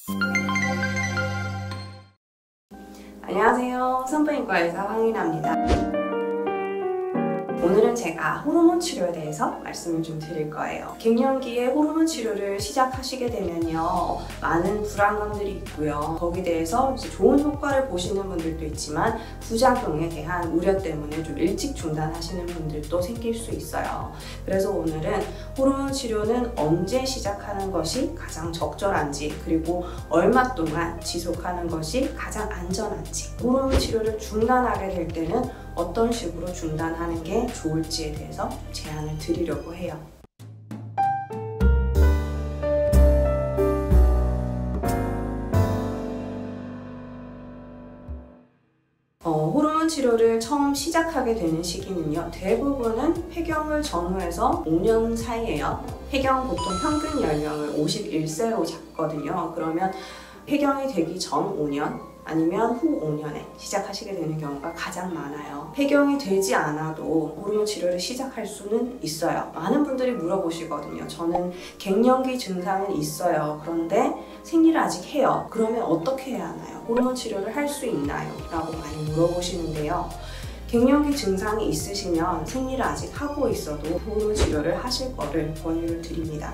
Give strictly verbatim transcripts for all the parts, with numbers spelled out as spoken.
안녕하세요. 산부인과 의사 황인아입니다. 오늘은 제가 호르몬 치료에 대해서 말씀을 좀 드릴 거예요. 갱년기에 호르몬 치료를 시작하시게 되면요, 많은 불안감들이 있고요. 거기에 대해서 이제 좋은 효과를 보시는 분들도 있지만 부작용에 대한 우려 때문에 좀 일찍 중단하시는 분들도 생길 수 있어요. 그래서 오늘은 호르몬 치료는 언제 시작하는 것이 가장 적절한지, 그리고 얼마 동안 지속하는 것이 가장 안전한지, 호르몬 치료를 중단하게 될 때는 어떤 식으로 중단하는 게 좋을지에 대해서 제안을 드리려고 해요. 어, 호르몬 치료를 처음 시작하게 되는 시기는요, 대부분은 폐경을 전후해서 오 년 사이에요. 폐경 보통 평균 연령을 오십일 세로 잡거든요. 그러면 폐경이 되기 전 오 년, 아니면 후 오 년에 시작하시게 되는 경우가 가장 많아요. 폐경이 되지 않아도 호르몬 치료를 시작할 수는 있어요. 많은 분들이 물어보시거든요. 저는 갱년기 증상은 있어요. 그런데 생리를 아직 해요. 그러면 어떻게 해야 하나요? 호르몬 치료를 할 수 있나요? 라고 많이 물어보시는데요. 갱년기 증상이 있으시면 생리를 아직 하고 있어도 호르몬 치료를 하실 거를 권유를 드립니다.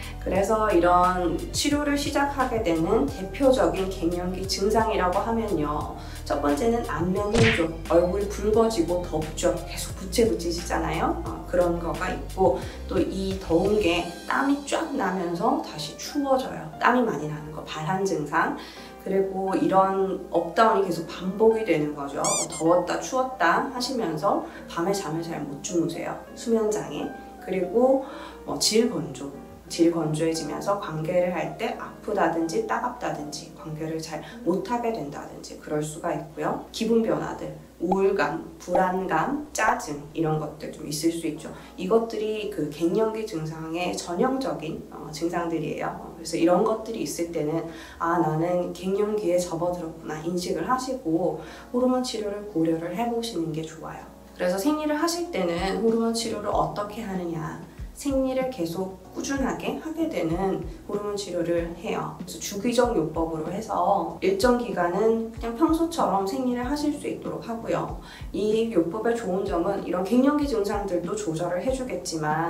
그래서 이런 치료를 시작하게 되는 대표적인 갱년기 증상이라고 하면요, 첫 번째는 안면 홍조, 얼굴이 붉어지고 덥죠. 계속 부채부채지잖아요. 어, 그런 거가 있고, 또 이 더운 게 땀이 쫙 나면서 다시 추워져요. 땀이 많이 나는 거, 발한 증상. 그리고 이런 업다운이 계속 반복이 되는 거죠. 더웠다 추웠다 하시면서 밤에 잠을 잘 못 주무세요. 수면장애. 그리고 뭐 질건조. 질 건조해지면서 관계를 할 때 아프다든지 따갑다든지 관계를 잘 못하게 된다든지 그럴 수가 있고요. 기분 변화들, 우울감, 불안감, 짜증 이런 것들 좀 있을 수 있죠. 이것들이 그 갱년기 증상의 전형적인 어, 증상들이에요. 그래서 이런 것들이 있을 때는 아, 나는 갱년기에 접어들었구나 인식을 하시고 호르몬 치료를 고려를 해보시는 게 좋아요. 그래서 생리를 하실 때는 호르몬 치료를 어떻게 하느냐, 생리를 계속 꾸준하게 하게 되는 호르몬 치료를 해요. 그래서 주기적 요법으로 해서 일정 기간은 그냥 평소처럼 생리를 하실 수 있도록 하고요. 이 요법의 좋은 점은 이런 갱년기 증상들도 조절을 해주겠지만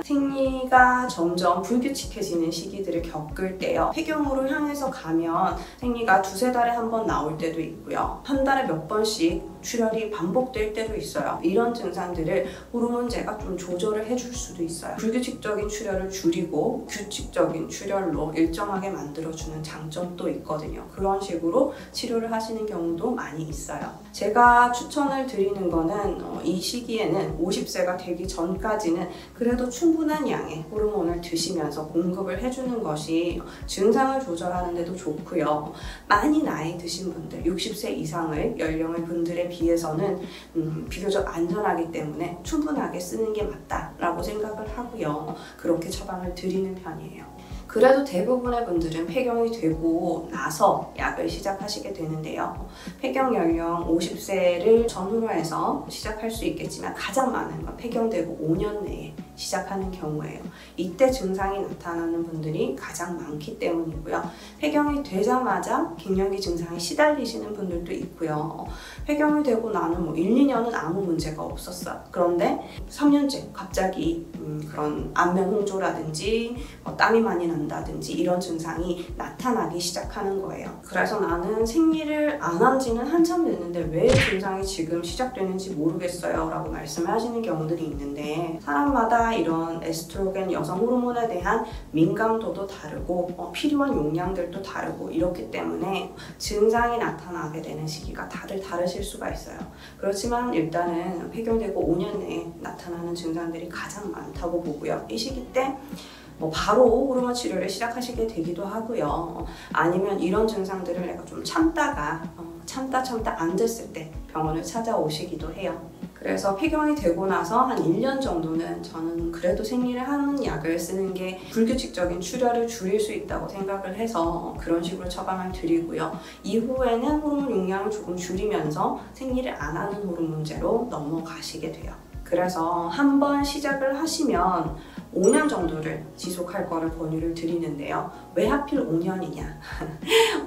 생리가 점점 불규칙해지는 시기들을 겪을 때요, 폐경으로 향해서 가면 생리가 두세 달에 한 번 나올 때도 있고요. 한 달에 몇 번씩 출혈이 반복될 때도 있어요. 이런 증상들을 호르몬제가 좀 조절을 해줄 수도 있어요. 불규칙적인 출혈을 줄이고 규칙적인 출혈로 일정하게 만들어주는 장점도 있거든요. 그런 식으로 치료를 하시는 경우도 많이 있어요. 제가 추천을 드리는 거는 어, 이 시기에는 오십 세가 되기 전까지는 그래도 충분한 양의 호르몬을 드시면서 공급을 해주는 것이 증상을 조절하는 데도 좋고요. 많이 나이 드신 분들, 육십 세 이상의 연령의 분들에 비해서는 음, 비교적 안전하기 때문에 충분하게 쓰는 게 맞다라고 생각을 하고요. 그렇게 처방을 드리는 편이에요. 그래도 대부분의 분들은 폐경이 되고 나서 약을 시작하시게 되는데요. 폐경 연령 오십 세를 전후로 해서 시작할 수 있겠지만 가장 많은 건 폐경되고 오 년 내에 시작하는 경우예요. 이때 증상이 나타나는 분들이 가장 많기 때문이고요. 폐경이 되자마자 갱년기 증상에 시달리시는 분들도 있고요. 폐경이 되고 나는 뭐 일, 이 년은 아무 문제가 없었어요. 그런데 삼 년째 갑자기 음, 그런 안면 홍조라든지 뭐 땀이 많이 난다든지 이런 증상이 나타나기 시작하는 거예요. 그래서 나는 생리를 안 한 지는 한참 됐는데 왜 증상이 지금 시작되는지 모르겠어요 라고 말씀을 하시는 경우들이 있는데, 사람마다 이런 에스트로겐 여성 호르몬에 대한 민감도도 다르고 어, 필요한 용량들도 다르고 이렇기 때문에 증상이 나타나게 되는 시기가 다들 다르실 수가 있어요. 그렇지만 일단은 폐경되고 오 년 내에 나타나는 증상들이 가장 많다고 보고요. 이 시기 때 뭐 바로 호르몬 치료를 시작하시게 되기도 하고요. 아니면 이런 증상들을 내가 좀 참다가 어, 참다 참다 안 됐을 때 병원을 찾아오시기도 해요. 그래서 폐경이 되고 나서 한 일 년 정도는 저는 그래도 생리를 하는 약을 쓰는 게 불규칙적인 출혈을 줄일 수 있다고 생각을 해서 그런 식으로 처방을 드리고요. 이후에는 호르몬 용량을 조금 줄이면서 생리를 안 하는 호르몬제로 넘어가시게 돼요. 그래서 한번 시작을 하시면 오 년 정도를 지속할 거를 권유를 드리는데요. 왜 하필 오 년이냐? 오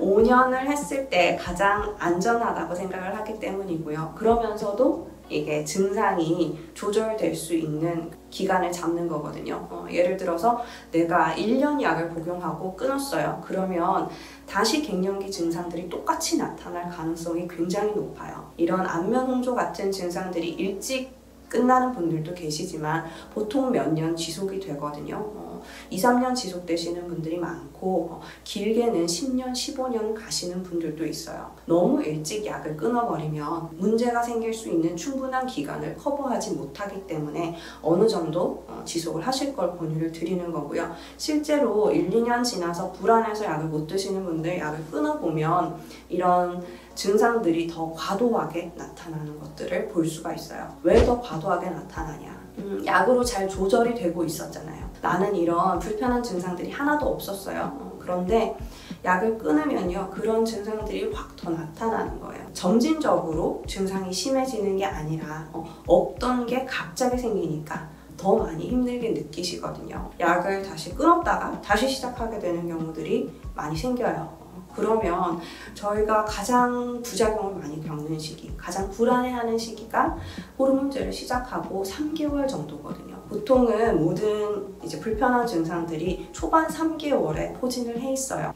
오 년을 했을 때 가장 안전하다고 생각을 하기 때문이고요. 그러면서도 이게 증상이 조절될 수 있는 기간을 잡는 거거든요. 어, 예를 들어서 내가 일 년 약을 복용하고 끊었어요. 그러면 다시 갱년기 증상들이 똑같이 나타날 가능성이 굉장히 높아요. 이런 안면 홍조 같은 증상들이 일찍 끝나는 분들도 계시지만 보통 몇 년 지속이 되거든요. 어, 이, 삼 년 지속되시는 분들이 많고 어, 길게는 십 년, 십오 년 가시는 분들도 있어요. 너무 일찍 약을 끊어버리면 문제가 생길 수 있는 충분한 기간을 커버하지 못하기 때문에 어느 정도 어, 지속을 하실 걸 권유를 드리는 거고요. 실제로 일, 이 년 지나서 불안해서 약을 못 드시는 분들 약을 끊어보면 이런 증상들이 더 과도하게 나타나는 것들을 볼 수가 있어요. 왜 더 과도하게 나타나냐? 음, 약으로 잘 조절이 되고 있었잖아요. 나는 이런 불편한 증상들이 하나도 없었어요. 어, 그런데 약을 끊으면요, 그런 증상들이 확 더 나타나는 거예요. 점진적으로 증상이 심해지는 게 아니라 어, 없던 게 갑자기 생기니까 더 많이 힘들게 느끼시거든요. 약을 다시 끊었다가 다시 시작하게 되는 경우들이 많이 생겨요. 그러면 저희가 가장 부작용을 많이 겪는 시기, 가장 불안해하는 시기가 호르몬제를 시작하고 삼 개월 정도거든요. 보통은 모든 이제 불편한 증상들이 초반 삼 개월에 포진을 해 있어요.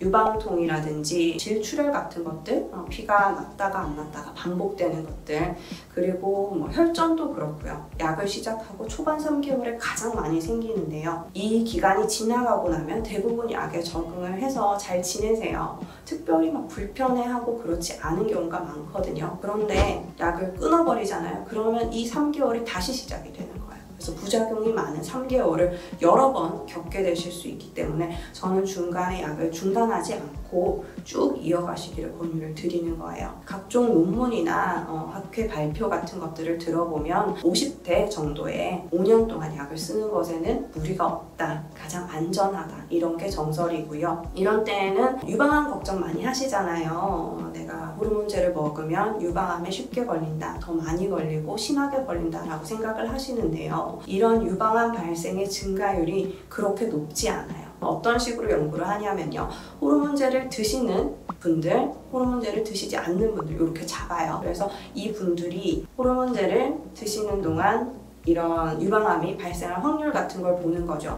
유방통이라든지 질출혈 같은 것들, 어, 피가 났다가 안 났다가 반복되는 것들, 그리고 뭐 혈전도 그렇고요. 약을 시작하고 초반 삼 개월에 가장 많이 생기는데요. 이 기간이 지나가고 나면 대부분 약에 적응을 해서 잘 지내세요. 특별히 막 불편해하고 그렇지 않은 경우가 많거든요. 그런데 약을 끊어버리잖아요. 그러면 이 삼 개월이 다시 시작이 되는 거예요. 그래서 부작용이 많은 삼 개월을 여러 번 겪게 되실 수 있기 때문에 저는 중간에 약을 중단하지 않고 쭉 이어가시기를 권유를 드리는 거예요. 각종 논문이나 어, 학회 발표 같은 것들을 들어보면 오십 대 정도에 오 년 동안 약을 쓰는 것에는 무리가 없다, 가장 안전하다, 이런 게 정설이고요. 이런 때에는 유방암 걱정 많이 하시잖아요. 어, 내가 호르몬제를 먹으면 유방암에 쉽게 걸린다, 더 많이 걸리고 심하게 걸린다라고 생각을 하시는데요. 이런 유방암 발생의 증가율이 그렇게 높지 않아요. 어떤 식으로 연구를 하냐면요, 호르몬제를 드시는 분들, 호르몬제를 드시지 않는 분들 이렇게 잡아요. 그래서 이 분들이 호르몬제를 드시는 동안 이런 유방암이 발생할 확률 같은 걸 보는 거죠.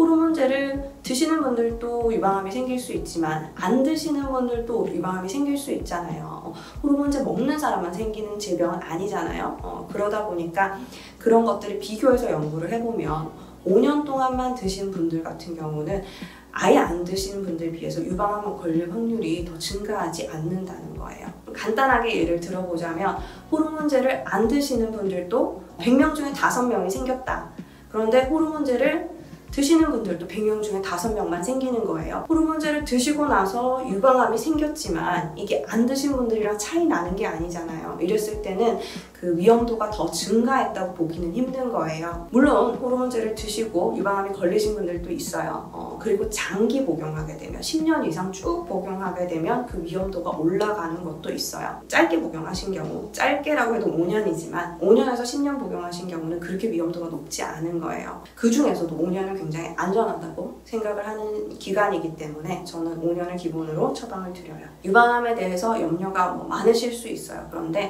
호르몬제를 드시는 분들도 유방암이 생길 수 있지만 안 드시는 분들도 유방암이 생길 수 있잖아요. 어, 호르몬제 먹는 사람만 생기는 질병은 아니잖아요. 어, 그러다 보니까 그런 것들을 비교해서 연구를 해보면 오 년 동안만 드신 분들 같은 경우는 아예 안 드시는 분들에 비해서 유방암 걸릴 확률이 더 증가하지 않는다는 거예요. 간단하게 예를 들어보자면 호르몬제를 안 드시는 분들도 백 명 중에 다섯 명이 생겼다. 그런데 호르몬제를 드시는 분들도 백 명 중에 다섯 명만 생기는 거예요. 호르몬제를 드시고 나서 유방암이 생겼지만 이게 안 드신 분들이랑 차이 나는 게 아니잖아요. 이랬을 때는 그 위험도가 더 증가했다고 보기는 힘든 거예요. 물론 호르몬제를 드시고 유방암이 걸리신 분들도 있어요. 어, 그리고 장기 복용하게 되면 십 년 이상 쭉 복용하게 되면 그 위험도가 올라가는 것도 있어요. 짧게 복용하신 경우, 짧게라고 해도 오 년이지만 오 년에서 십 년 복용하신 경우는 그렇게 위험도가 높지 않은 거예요. 그 중에서도 오 년은 굉장히 안전하다고 생각을 하는 기간이기 때문에 저는 오 년을 기본으로 처방을 드려요. 유방암에 대해서 염려가 뭐 많으실 수 있어요. 그런데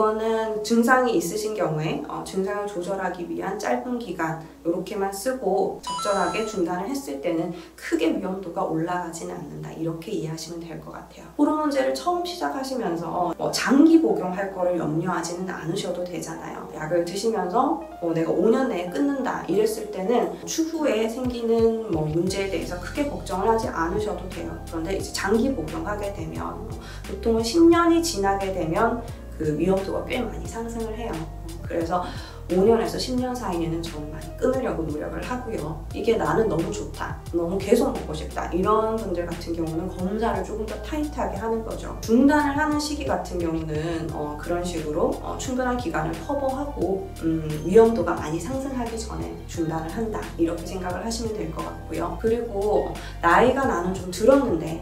이거는 증상이 있으신 경우에 어, 증상을 조절하기 위한 짧은 기간 이렇게만 쓰고 적절하게 중단을 했을 때는 크게 위험도가 올라가지는 않는다, 이렇게 이해하시면 될 것 같아요. 호르몬제를 처음 시작하시면서 어, 장기 복용할 거를 염려하지는 않으셔도 되잖아요. 약을 드시면서 어, 내가 오 년 내에 끊는다 이랬을 때는 추후에 생기는 뭐 문제에 대해서 크게 걱정을 하지 않으셔도 돼요. 그런데 이제 장기 복용하게 되면 어, 보통은 십 년이 지나게 되면 그 위험도가 꽤 많이 상승을 해요. 그래서 오 년에서 십 년 사이에는 저는 많이 끊으려고 노력을 하고요. 이게 나는 너무 좋다, 너무 계속 먹고 싶다, 이런 분들 같은 경우는 검사를 조금 더 타이트하게 하는 거죠. 중단을 하는 시기 같은 경우는 어, 그런 식으로 어, 충분한 기간을 커버하고 음, 위험도가 많이 상승하기 전에 중단을 한다, 이렇게 생각을 하시면 될 것 같고요. 그리고 나이가 나는 좀 들었는데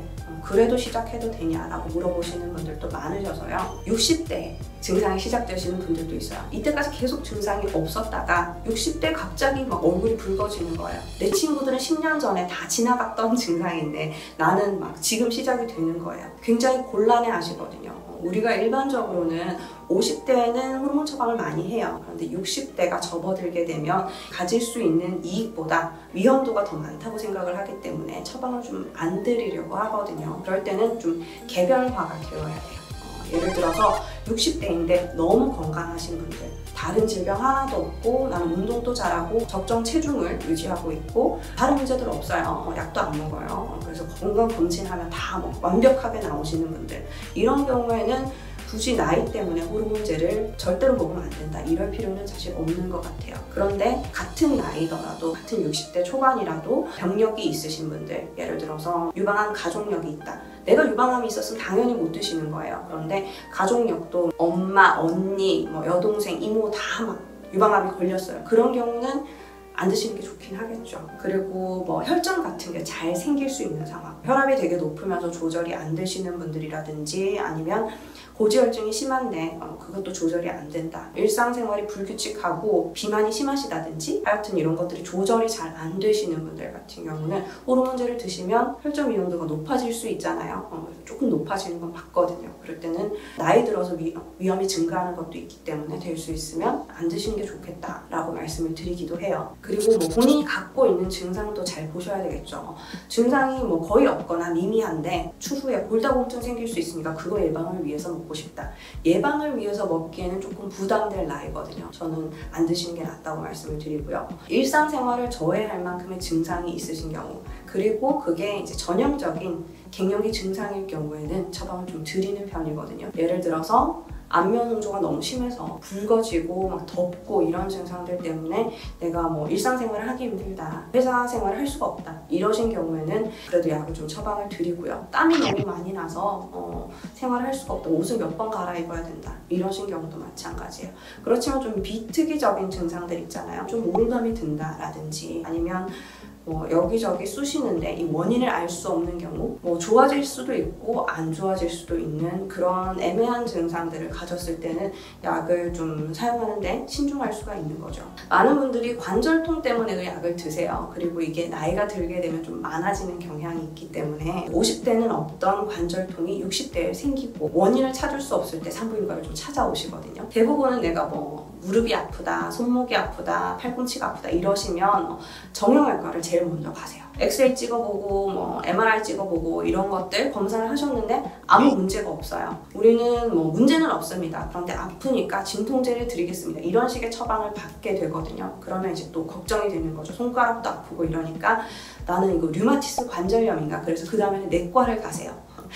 그래도 시작해도 되냐라고 물어보시는 분들도 많으셔서요. 육십 대 증상이 시작되시는 분들도 있어요. 이때까지 계속 증상이 없었다가 육십 대 갑자기 막 얼굴이 붉어지는 거예요. 내 친구들은 십 년 전에 다 지나갔던 증상인데 나는 막 지금 시작이 되는 거예요. 굉장히 곤란해 하시거든요. 우리가 일반적으로는 오십 대에는 호르몬 처방을 많이 해요. 그런데 육십 대가 접어들게 되면 가질 수 있는 이익보다 위험도가 더 많다고 생각을 하기 때문에 처방을 좀 안 드리려고 하거든요. 그럴 때는 좀 개별화가 되어야 돼요. 예를 들어서 육십 대인데 너무 건강하신 분들, 다른 질병 하나도 없고 나는 운동도 잘하고 적정 체중을 유지하고 있고 다른 문제들 없어요. 약도 안 먹어요. 그래서 건강검진하면 다 뭐 완벽하게 나오시는 분들, 이런 경우에는 굳이 나이 때문에 호르몬제를 절대로 먹으면 안 된다 이럴 필요는 사실 없는 것 같아요. 그런데 같은 나이더라도, 같은 육십 대 초반이라도 병력이 있으신 분들, 예를 들어서 유방암 가족력이 있다. 내가 유방암이 있었으면 당연히 못 드시는 거예요. 그런데 가족력도 엄마, 언니, 뭐 여동생, 이모 다 막 유방암이 걸렸어요. 그런 경우는 안 드시는 게 좋긴 하겠죠. 그리고 뭐 혈전 같은 게 잘 생길 수 있는 상황, 혈압이 되게 높으면서 조절이 안 되시는 분들이라든지 아니면 고지혈증이 심한데 어, 그것도 조절이 안 된다. 일상생활이 불규칙하고 비만이 심하시다든지 하여튼 이런 것들이 조절이 잘 안 되시는 분들 같은 경우는 호르몬제를 드시면 혈전 위험도가 높아질 수 있잖아요. 어, 조금 높아지는 건 맞거든요. 그럴 때는 나이 들어서 위, 위험이 증가하는 것도 있기 때문에 될 수 있으면 안 드시는 게 좋겠다라고 말씀을 드리기도 해요. 그리고 뭐 본인이 갖고 있는 증상도 잘 보셔야 되겠죠. 증상이 뭐 거의 없거나 미미한데 추후에 골다공증 생길 수 있으니까 그거 예방을 위해서 먹고 싶다. 예방을 위해서 먹기에는 조금 부담될 나이거든요. 저는 안 드시는 게 낫다고 말씀을 드리고요. 일상생활을 저해할 만큼의 증상이 있으신 경우, 그리고 그게 이제 전형적인 갱년기 증상일 경우에는 처방을 좀 드리는 편이거든요. 예를 들어서 안면 홍조가 너무 심해서 붉어지고 막 덥고 이런 증상들 때문에 내가 뭐 일상생활을 하기 힘들다, 회사 생활을 할 수가 없다 이러신 경우에는 그래도 약을 좀 처방을 드리고요. 땀이 너무 많이 나서 어, 생활을 할 수가 없다, 옷을 몇 번 갈아입어야 된다 이러신 경우도 마찬가지예요. 그렇지만 좀 비특이적인 증상들 있잖아요. 좀 우울감이 든다라든지 아니면 뭐 여기저기 쑤시는데 이 원인을 알 수 없는 경우, 뭐 좋아질 수도 있고 안 좋아질 수도 있는 그런 애매한 증상들을 가졌을 때는 약을 좀 사용하는데 신중할 수가 있는 거죠. 많은 분들이 관절통 때문에도 약을 드세요. 그리고 이게 나이가 들게 되면 좀 많아지는 경향이 있기 때문에 오십 대는 없던 관절통이 육십 대에 생기고 원인을 찾을 수 없을 때 산부인과를 좀 찾아오시거든요. 대부분은 내가 뭐 무릎이 아프다, 손목이 아프다, 팔꿈치가 아프다 이러시면 정형외과를 제일 먼저 가세요. 엑스레이 찍어보고 뭐 엠알아이 찍어보고 이런 것들 검사를 하셨는데 아무 문제가 없어요. 우리는 뭐 문제는 없습니다. 그런데 아프니까 진통제를 드리겠습니다. 이런 식의 처방을 받게 되거든요. 그러면 이제 또 걱정이 되는 거죠. 손가락도 아프고 이러니까 나는 이거 류마티스 관절염인가? 그래서 그 다음에는 내과를 가세요.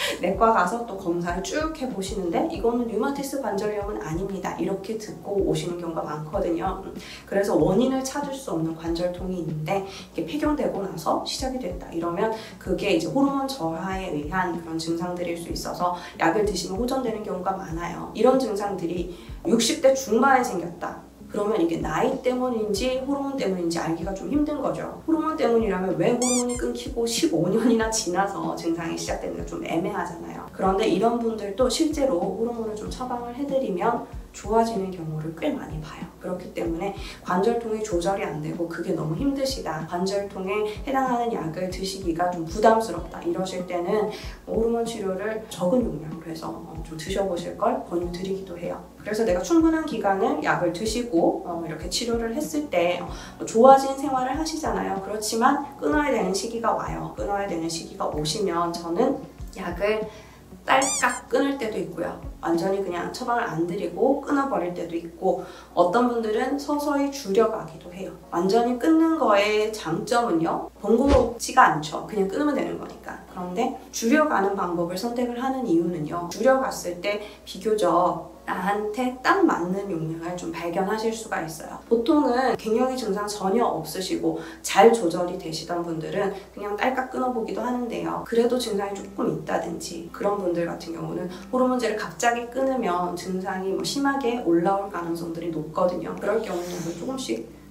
내과 가서 또 검사를 쭉 해보시는데 이거는 류마티스 관절염은 아닙니다. 이렇게 듣고 오시는 경우가 많거든요. 그래서 원인을 찾을 수 없는 관절통이 있는데 이게 폐경되고 나서 시작이 됐다. 이러면 그게 이제 호르몬 저하에 의한 그런 증상들일 수 있어서 약을 드시면 호전되는 경우가 많아요. 이런 증상들이 육십 대 중반에 생겼다. 그러면 이게 나이 때문인지 호르몬 때문인지 알기가 좀 힘든 거죠. 호르몬 때문이라면 왜 호르몬이 끊기고 십오 년이나 지나서 증상이 시작되는 게 좀 애매하잖아요. 그런데 이런 분들도 실제로 호르몬을 좀 처방을 해드리면 좋아지는 경우를 꽤 많이 봐요. 그렇기 때문에 관절통이 조절이 안 되고 그게 너무 힘드시다, 관절통에 해당하는 약을 드시기가 좀 부담스럽다 이러실 때는 호르몬 치료를 적은 용량으로 해서 좀 드셔보실 걸 권유드리기도 해요. 그래서 내가 충분한 기간을 약을 드시고 어, 이렇게 치료를 했을 때 어, 좋아진 생활을 하시잖아요. 그렇지만 끊어야 되는 시기가 와요. 끊어야 되는 시기가 오시면 저는 약을 딸깍 끊을 때도 있고요. 완전히 그냥 처방을 안 드리고 끊어버릴 때도 있고 어떤 분들은 서서히 줄여가기도 해요. 완전히 끊는 거의 장점은요. 번거롭지가 않죠. 그냥 끊으면 되는 거니까. 그런데 줄여가는 방법을 선택을 하는 이유는요. 줄여갔을 때 비교적 나한테 딱 맞는 용량을 좀 발견하실 수가 있어요. 보통은 갱년기 증상 전혀 없으시고 잘 조절이 되시던 분들은 그냥 딸깍 끊어보기도 하는데요. 그래도 증상이 조금 있다든지 그런 분들 같은 경우는 호르몬제를 갑자기 끊으면 증상이 뭐 심하게 올라올 가능성들이 높거든요. 그럴 경우는 조금씩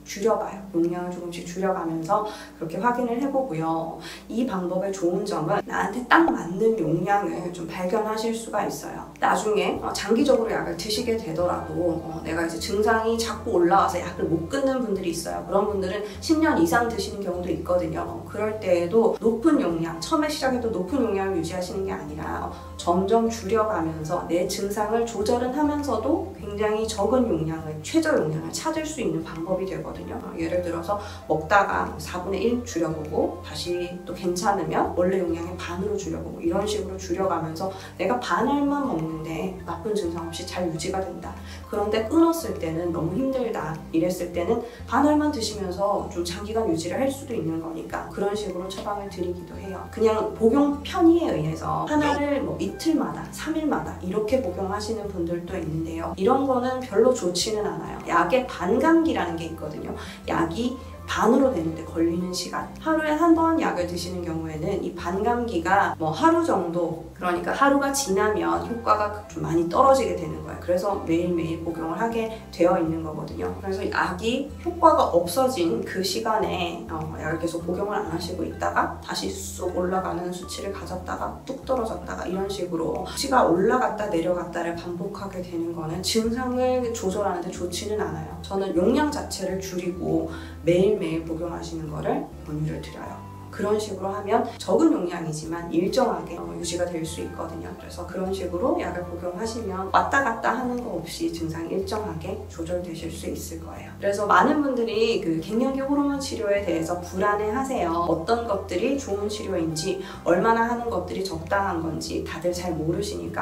줄여봐요. 용량을 조금씩 줄여가면서 그렇게 확인을 해보고요. 이 방법의 좋은 점은 나한테 딱 맞는 용량을 좀 발견하실 수가 있어요. 나중에 장기적으로 약을 드시게 되더라도 내가 이제 증상이 자꾸 올라와서 약을 못 끊는 분들이 있어요. 그런 분들은 십 년 이상 드시는 경우도 있거든요. 그럴 때에도 높은 용량, 처음에 시작해도 높은 용량을 유지하시는 게 아니라 점점 줄여가면서 내 증상을 조절은 하면서도 굉장히 적은 용량을, 최저 용량을 찾을 수 있는 방법이 되거든요. 예를 들어서 먹다가 사분의 일 줄여보고 다시 또 괜찮으면 원래 용량의 반으로 줄여보고 이런 식으로 줄여가면서 내가 반알만 먹는데 나쁜 증상 없이 잘 유지가 된다. 그런데 끊었을 때는 너무 힘들다. 이랬을 때는 반알만 드시면서 좀 장기간 유지를 할 수도 있는 거니까 그런 식으로 처방을 드리기도 해요. 그냥 복용 편의에 의해서 하나를 뭐 이틀마다, 삼 일마다 이렇게 복용하시는 분들도 있는데요. 이런 거는 별로 좋지는 않아요. 약의 반감기라는 게 있거든요. 약이 반으로 되는데 걸리는 시간. 하루에 한 번 약을 드시는 경우에는 이 반감기가 뭐 하루 정도, 그러니까 하루가 지나면 효과가 좀 많이 떨어지게 되는 거예요. 그래서 매일매일 복용을 하게 되어 있는 거거든요. 그래서 약이 효과가 없어진 그 시간에 어, 약을 계속 복용을 안 하시고 있다가 다시 쑥 올라가는 수치를 가졌다가 뚝 떨어졌다가 이런 식으로 수치가 올라갔다 내려갔다를 반복하게 되는 거는 증상을 조절하는데 좋지는 않아요. 저는 용량 자체를 줄이고 매일매일 복용하시는 거를 권유를 드려요. 그런 식으로 하면 적은 용량이지만 일정하게 유지가 될 수 있거든요. 그래서 그런 식으로 약을 복용하시면 왔다 갔다 하는 거 없이 증상이 일정하게 조절되실 수 있을 거예요. 그래서 많은 분들이 그 갱년기 호르몬 치료에 대해서 불안해하세요. 어떤 것들이 좋은 치료인지, 얼마나 하는 것들이 적당한 건지 다들 잘 모르시니까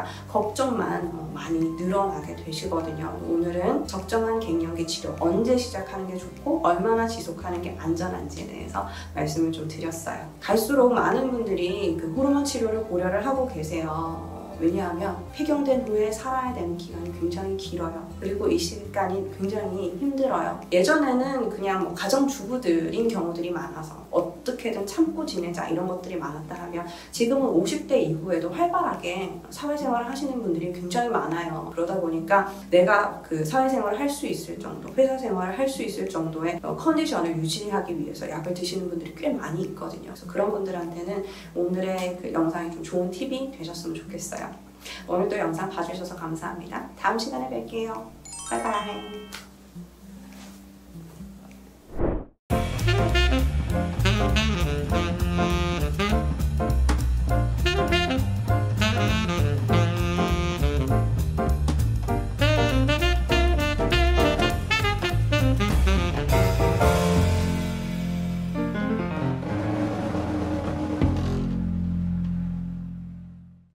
걱정만 많이 늘어나게 되시거든요. 오늘은 적정한 갱년기 치료, 언제 시작하는 게 좋고 얼마나 지속하는 게 안전한지에 대해서 말씀을 좀 드렸어요. 갈수록 많은 분들이 그 호르몬 치료를 고려를 하고 계세요. 왜냐하면 폐경된 후에 살아야 되는 기간이 굉장히 길어요. 그리고 이 시간이 굉장히 힘들어요. 예전에는 그냥 뭐 가정주부들인 경우들이 많아서 어떻게든 참고 지내자 이런 것들이 많았다 하면 지금은 오십 대 이후에도 활발하게 사회생활을 하시는 분들이 굉장히 많아요. 그러다 보니까 내가 그 사회생활을 할 수 있을 정도, 회사 생활을 할 수 있을 정도의 컨디션을 유지하기 위해서 약을 드시는 분들이 꽤 많이 있거든요. 그래서 그런 분들한테는 오늘의 그 영상이 좀 좋은 팁이 되셨으면 좋겠어요. 오늘도 영상 봐주셔서 감사합니다. 다음 시간에 뵐게요. 바이바이.